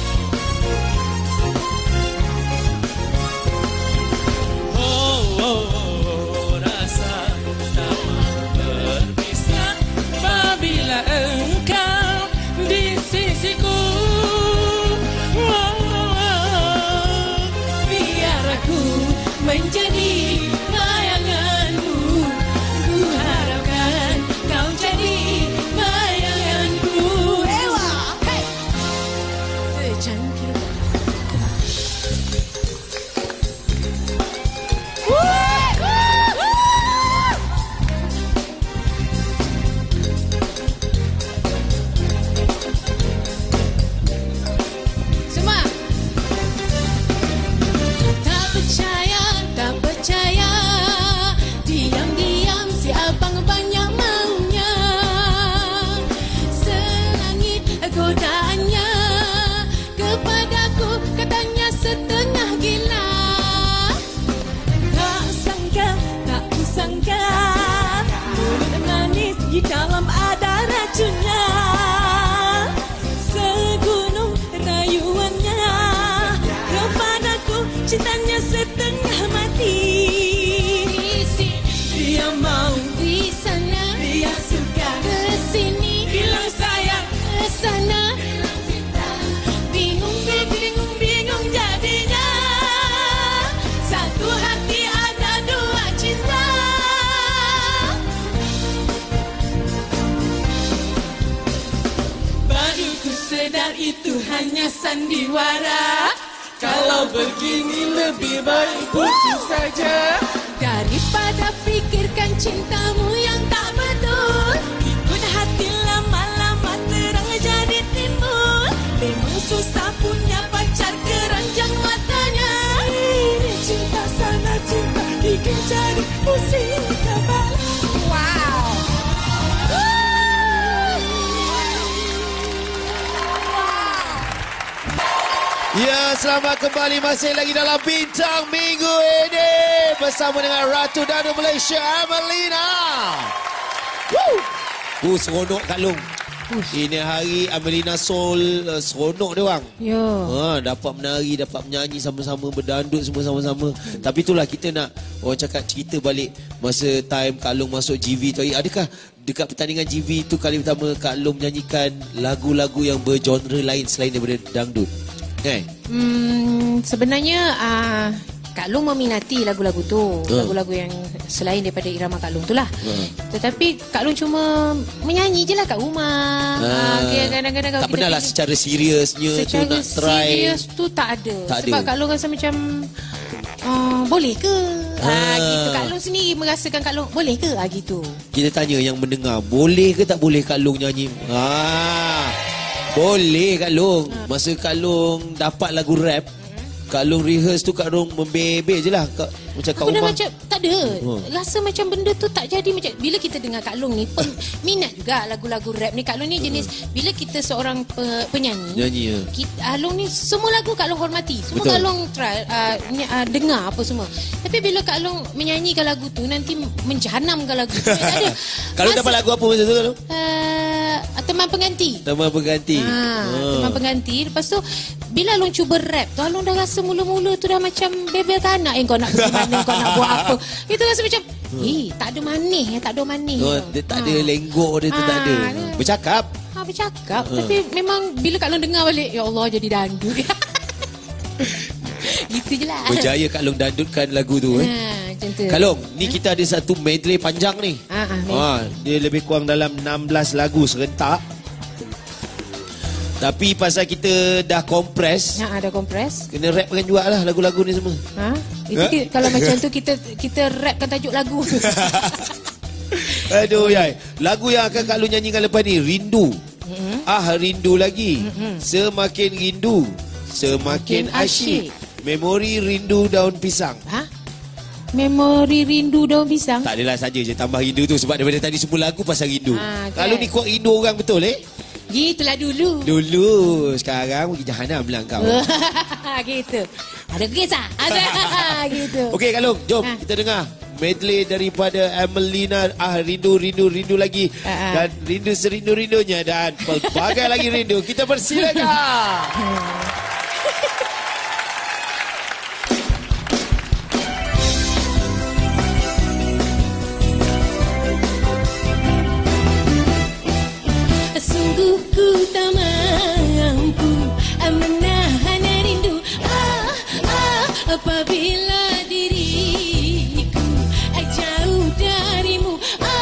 Rasa tak berpisah apabila engkau di sisiku. Biar aku menjadi bayanganmu, ku harapkan kau jadi bayanganku. Ewa, hey. Secangkir. Semua. Tak percaya, tak percaya, diam-diam si abang banyak maunya, selangit godaannya kepadaku, katanya setengah gila. Tak sangka, tak kusangka, mulut manis di dalam ada racunnya, segunung rayuannya, kepadaku cintanya setengah mati. Dia mau di sana, dia suka ke sini, bilang sayang ke sana, bingung, bingung, bingung jadinya, satu hati ada dua cinta. Baru ku sedar itu hanya sandiwara, kalau begini lebih baik putus saja, daripada pikirkan cintamu yang tak betul. Ikut hati lama-lama terang jadi timbul, memang susah punya pacar keranjang matanya. Ini cinta sana cinta bikin jadi pusing kepala. Wow. Ya, selamat kembali masih lagi dalam Bintang Minggu ini bersama dengan Ratu Danu Malaysia, Amelina. Seronok Kak Long. Ini hari Amelina Soul, seronok dia orang. Ya. Dapat menari, dapat menyanyi sama-sama, berdandut semua sama-sama. Tapi itulah kita nak orang cakap cerita balik masa time Kak Long masuk GV tu. Adakah dekat pertandingan GV tu kali pertama Kak Long menyanyikan lagu-lagu yang bergenre lain selain daripada dangdut? Sebenarnya Kak Long meminati lagu-lagu tu, lagu-lagu yang selain daripada irama Kak Long tu lah. Tetapi Kak Long cuma menyanyi je lah kat rumah. Kadang-kadang tak pernah lah secara seriusnya tu nak try. Serius tu tak ada. Tak Sebab ada. Kak Long rasa macam boleh ke? Gitu. Kak Long sendiri merasakan Kak Long boleh ke? Gitu. Kita tanya yang mendengar, boleh ke tak boleh Kak Long nyanyi? Boleh Kak Long. Masa Kak Long dapat lagu rap, Kak Long rehearse tu Kak Long membebe je lah macam kat Aku dah rumah. macam tak ada. Rasa macam benda tu tak jadi macam bila kita dengar Kak Long ni minat juga lagu-lagu rap ni. Kak Long ni jenis bila kita seorang penyanyi. Nyanyi ya. Kak Long ni semua lagu Kak Long hormati. Semua Betul. Kak Long try dengar apa semua. Tapi bila Kak Long menyanyikan lagu tu nanti menjahanamkan lagu tu. Tak ada. Kalau dapat lagu apa masa tu Kak Long? Teman pengganti. Teman pengganti. Teman pengganti. Lepas tu bila Long cuba rap tu, Long dah rasa mula-mula tu dah macam bebel kanak. Kau nak pergi mana, kau nak buat apa. Itu rasa macam tak ada manis. Tak ada manis. Dia tak ada lenggok dia tu tak ada. Bercakap. Bercakap. Tapi memang bila Kak Long dengar balik, ya Allah jadi dandut. Gitu je lah. Berjaya Kak Long dandutkan lagu tu. Macam tu. Kak Long, ni kita ada satu medley panjang ni. Dia lebih kurang dalam 16 lagu serentak. Tapi pasal kita dah kompres. Dah kompres. Kena rapkan juga lah lagu-lagu ni semua. Itu kalau macam tu kita rapkan tajuk lagu. Aduh yai. Lagu yang akan Kak Long nyanyikan lepas ni Rindu. Rindu lagi. Semakin rindu, semakin asyik. Memori rindu daun pisang. Memori rindu daun pisang. Tak adalah saja je tambah rindu tu sebab daripada tadi semua lagu pasal rindu. Kalau ni kuat rindu orang betul Gitulah dulu. Dulu. Sekarang pergi jahanam bilang kau. Gitu. Ada kisah. Gitu. Okey Kak Long, jom kita dengar medley daripada Amelina. Rindu lagi. Dan rindu serindu-rindunya. Dan pelbagai lagi rindu. Kita persilakan. Sungguh ku tak mampu menahan rindu apabila diriku jauh darimu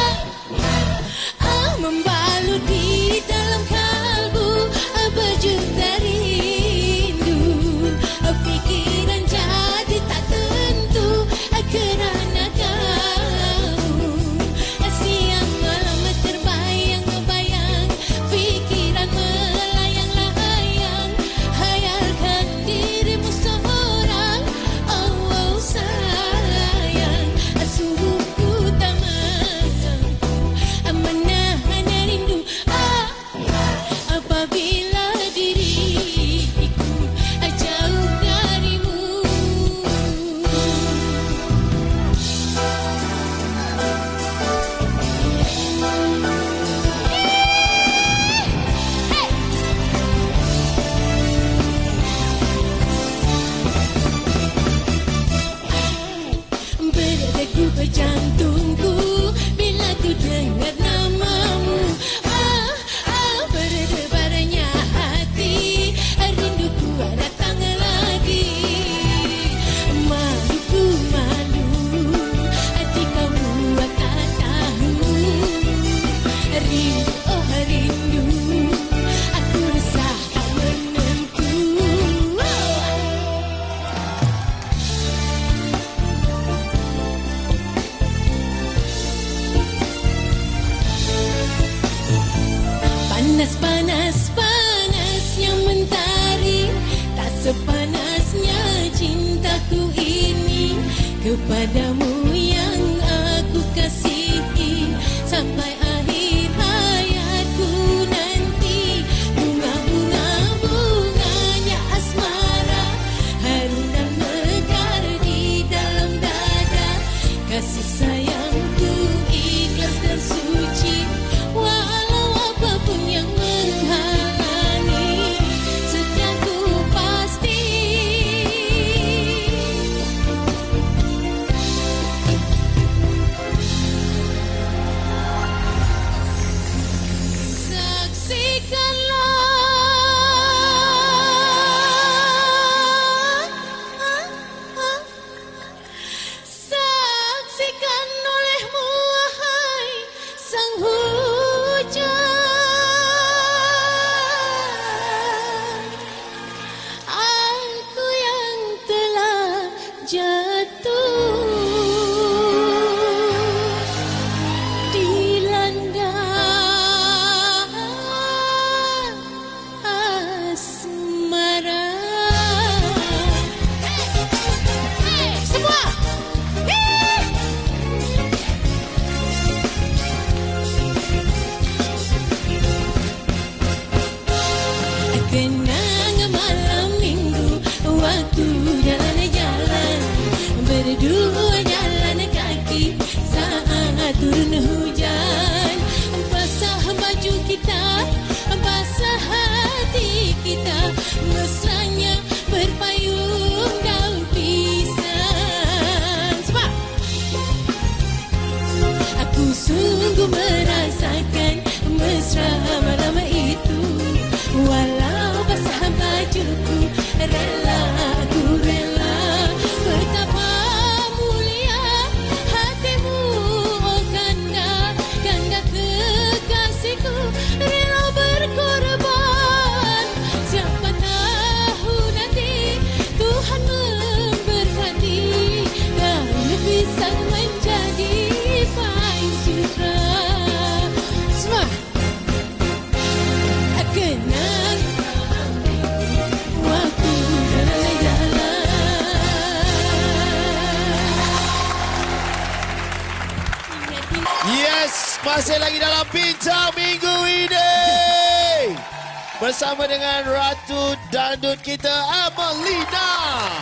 membalut di dalam kalbu berjuta rindu. Pikiran jadi tak tentu kerana kau. Siang malam terbayang pikiran melayang-layang, hayalkan dirimu seorang. Oh sayang, sungguh ku tak mampu menahan rindu apabila diriku jauh darimu. Berdegup jantungku bila ku dengar namamu. Berdebarnya hati, rinduku datang lagi. Maluku malu jika buat tak tahu. Rindu, oh rindu, aku resah tak menentu. Panas-panas-panasnya mentari, tak sepanasnya cintaku ini kepadamu yang aku kasihi sampai akhir hayatku nanti. Bunga-bunga-bunganya asmara harum dan mekar di dalam dada. Kasih sayangku ikhlas dan suci, walau apapun yang menghalangi, setiaku pasti. Kenang malam minggu waktu jalan-jalan, berdua jalan kaki saat turun hujan. Basah baju kita, basah hati kita, mesranya berpayung daun pisang. Sebab aku sungguh merasakan mesra malam itu. Walau basah bajuku, rela aku rela. Betapa mulia hatimu, oh kanda, kanda kekasihku, rela berkorban. Siapa tahu nanti Tuhan memberkati, kau bisa menjadi paisura. Semua kenang waktu jalan-jalan. Yes, masih lagi dalam Bincang Minggu ini bersama dengan Ratu Dandut kita, Amelina.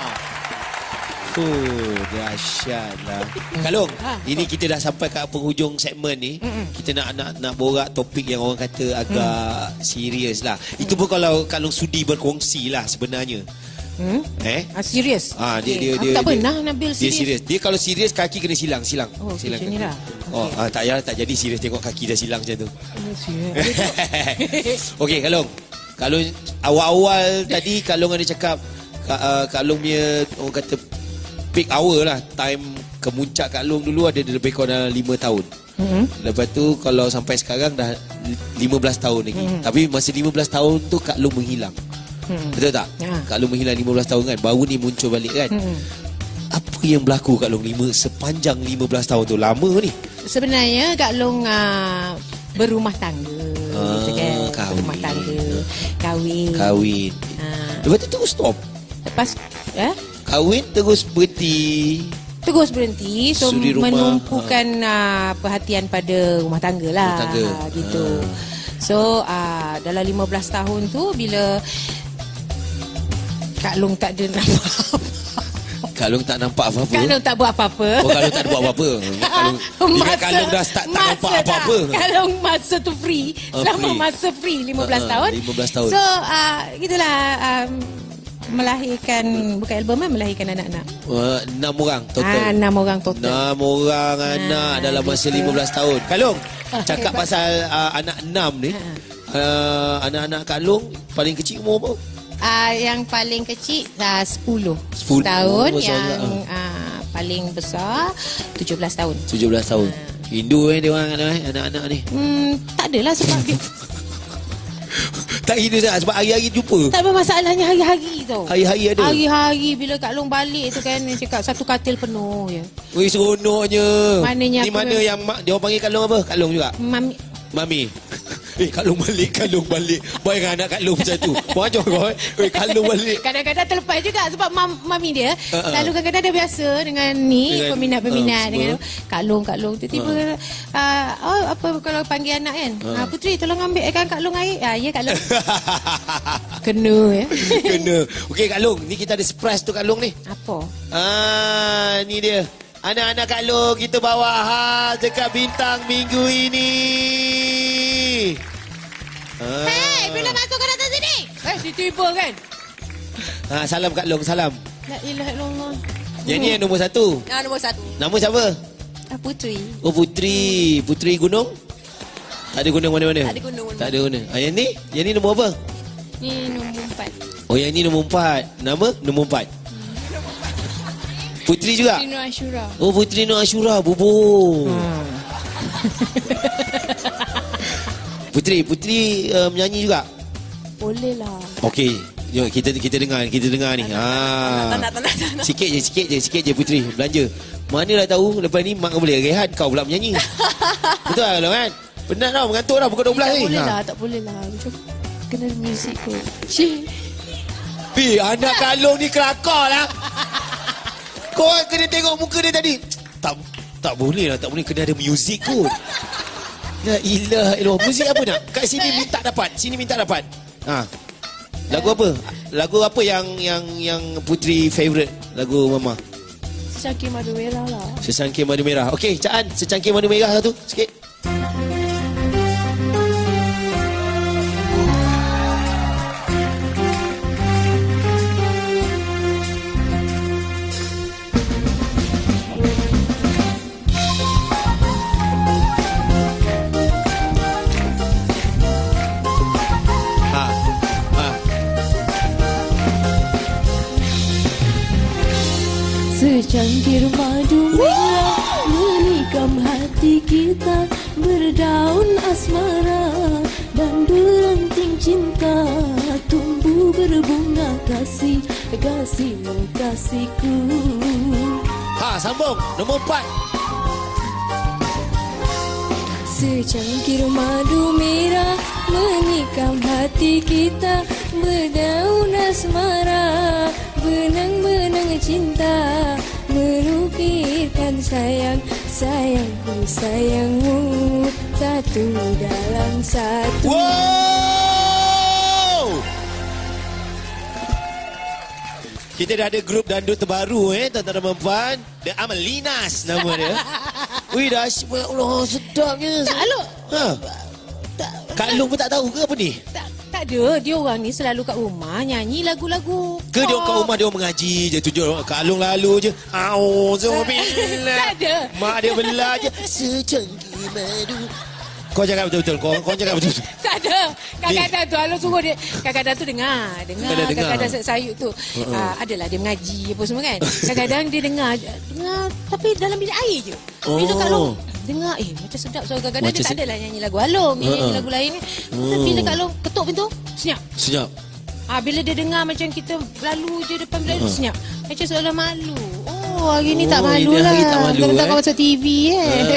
Dahsyatlah. Kalung, ini kita dah sampai ke penghujung segmen ni. Kita nak borak topik yang orang kata agak serius lah. Itu pun kalau Kalung sudi berkongsi lah sebenarnya. Serius? Dia tak pernah Nabil dia serius. Dia kalau serius kaki kena silang. Oh, silang macam ni lah. Tak payah tak jadi serius tengok kaki dah silang macam tu. Serius. Okey, Kalung. Kalau awal-awal tadi Kalung ada cakap Kalung punya orang kata peak hour lah, time kemuncak Kalung dulu ada lebih kurang 5 tahun. Lepas tu kalau sampai sekarang dah 15 tahun lagi. Tapi masa 15 tahun tu Kalung menghilang. Betul tak? Kalung menghilang 15 tahun kan, baru ni muncul balik kan. Apa yang berlaku Kalung sepanjang 15 tahun tu? Lama ni. Sebenarnya Kalung berumah tangga. Kahwin. Berumah tangga, kahwin. Lepas tu terus stop. Lepas kahwin terus berhenti. So menumpukan perhatian pada rumah tangga lah. Gitu. So dalam 15 tahun tu bila Kalung tak ada nampak Kalung tak nampak apa-apa. Kalung tak buat apa-apa. Kalung tak ada buat apa-apa. Kalung dah start tak nampak apa-apa. Kalung masa tu free. Selama masa free 15 tahun. 15 tahun. So gitulah melahirkan, bukan album kan, melahirkan anak-anak. 6 orang total. 6 orang total. 6 orang anak dalam masa 15 tahun. Kalung, cakap pasal anak 6 ni. Anak-anak Kalung paling kecil umur apa? Yang paling kecil 10 tahun. Yang paling besar 17 tahun. 17 tahun. Hindu dia orang anak-anak ni. Tak adalah sebab dia tak Hindu tak, sebab hari-hari jumpa. tak apa, masalahnya hari-hari tau. Hari-hari ada. Hari-hari bila Kalung balik tu kan, dia cakap satu katil penuh je. Wih, seronoknya. Maknanya ni mana yang dia orang panggil Kalung apa? Kalung juga. Mami. Kalung balik. Bayang anak Kalung macam tu. Macam kau. Kalung balik. Kadang-kadang terlepas juga sebab mami dia selalu kadang-kadang dia biasa dengan peminat-peminat dengan Kalung tiba-tiba apa kalau panggil anak kan, Putri tolong ambil kan Kalung air. Ya Kalung. Kena ya. Kena. Okey Kalung, ni kita ada surprise tu Kalung ni. Apa? Ni dia. Anak-anak Kalung kita bawa khas dekat Bintang Minggu ini. Hei, bila masuk kau datang sini? Tiba kan? Salam Kalung, salam. La ilaha illallah. Yang ni yang nombor 1. Nombor 1. Nama siapa? Putri. Oh Putri. Putri gunung? Tak ada gunung mana-mana? Tak ada gunung. Tak ada gunung. Yang ni? Yang ni nombor apa? Ni nombor 4. Oh yang ni nombor 4. Nama? Nombor 4. Putri juga? Putri Nur Ashura. Oh Putri Nur Ashura. Bubur. Putri menyanyi juga? Boleh lah. Okey. Jom kita dengar ni. Tak. Sikit je Putri belanja. Manalah tahu lepas ni mak boleh rehat, kau pula menyanyi. Betul lah kalau kan? Penat tau, mengantuk dah pukul 12 ni. Tak boleh lah. Macam kena muzik kot. Anak Kalung ni kelakar lah. Kau kena tengok muka dia tadi. Tak boleh lah, tak boleh, kena ada muzik kot. Ya ilah, muzik apa nak? Kat sini minta dapat. Lagu apa? Lagu apa yang Putri favourite? Lagu Mama? Secangkir madu merah lah. Secangkir madu merah. Okey, Cak An, secangkir madu merah satu sikit. Secangkir madu merah menikam hati kita, berdaun asmara dan beranting cinta, tumbuh berbunga kasih, kasihmu kasihku. Sambung. Nombor 4. Secangkir madu merah menikam hati kita, berdaun asmara, benang-benang cinta, melukirkan sayang, sayangku, sayangmu, satu dalam satu. Wow! Kita dah ada grup dandut terbaru tuan-tuan dan puan. The Amelinas nama dia. Wih, dah asyik. Allah, sedapnya. Tak, Alok. Kak Long pun tak tahu ke apa ni? Tak ada. Dia orang ni selalu kat rumah nyanyi lagu-lagu. Ke dia kat rumah dia orang mengaji je, tunjuk Kak Long lalu je. Auzubillah. Tak ada. Mak dia belah je. Secangkir madu. Kau cakap betul-betul. Kau cakap betul-betul. Tak ada. Kadang-kadang tu Alok suruh dia. Kadang-kadang tu dengar. Kadang-kadang sayuk tu. Adalah dia mengaji apa semua kan. Kadang-kadang dia dengar. Tapi dalam bilik air je. Bila Kak Long dengar, macam sedap. So kadang-kadang dia tak adalah nyanyi lagu Along. Nyanyi lagu lain ni. Tapi bila Kak Long ketuk pintu, senyap. Senyap. Bila dia dengar macam kita lalu je depan bilik air, senyap. Macam seolah malu. Hari ni tak malu lah. Hari tak malu. Tentang masuk TV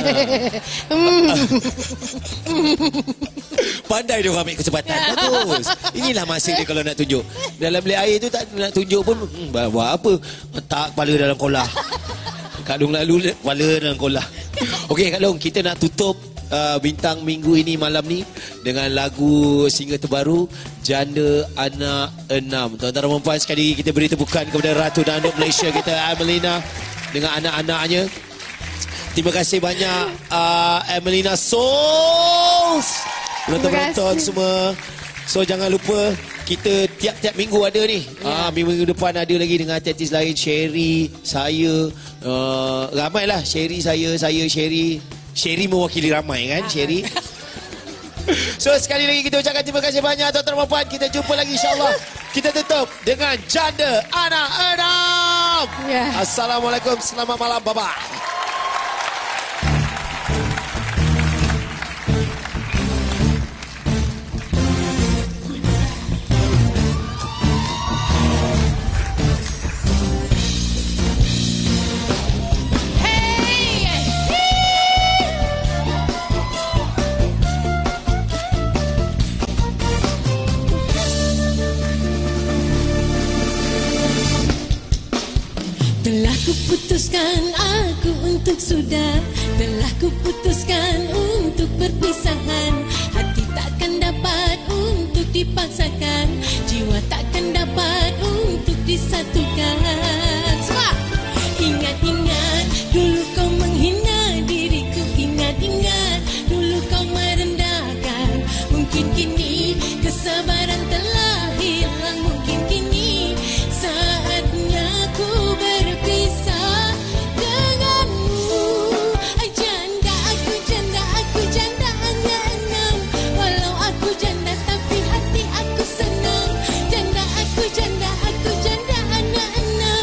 Pandai dia orang ambil kesempatan. Bagus. Inilah masa dia kalau nak tunjuk. Dalam bilik air tu tak nak tunjuk pun. Buat apa? Tak kepala dalam kolah. Kak Long lalu kepala dalam kolah. Okey Kak Long, kita nak tutup bintang minggu ini malam ni dengan lagu single terbaru Janda Anak 6. Tuan-tuan dan puan, sekali kita beri tepukan kepada Ratu Dandut Malaysia kita, Amelina, dengan anak-anaknya. Terima kasih banyak Amelina Souls, penonton-penonton semua. So jangan lupa kita tiap-tiap minggu ada ni. Minggu depan ada lagi dengan artis lain, Sherry, saya, ramailah. Sherry, saya, Sherry. Sherry mewakili ramai kan, Sherry. So sekali lagi kita ucapkan terima kasih banyak tuan-tuan dan puan. Kita jumpa lagi insya-Allah. Kita tutup dengan Janda Anak 6. Assalamualaikum, selamat malam, bye-bye. Telah kuputuskan aku untuk sudah, telah kuputuskan untuk perpisahan. Hati takkan dapat untuk dipaksakan, jiwa takkan dapat untuk disatukan. Semua ingat-ingat dulu kau menghina diriku, ingat-ingat dulu kau merendahkan. Mungkin kini kesabaran telah hilang, mungkin kini saatnya ku berpisah denganmu. Janda aku, janda aku, janda anak 6. Walau aku janda tapi hati aku senang. Janda aku, janda aku, janda anak 6.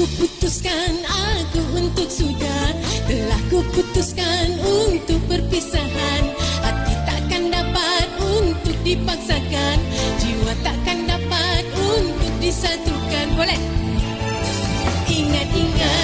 kuputuskan aku untuk sudah. Telah kuputuskan untuk perpisahan. Hati takkan dapat untuk dipaksakan. Jiwa takkan dapat untuk disatukan. Boleh? Ingat-ingat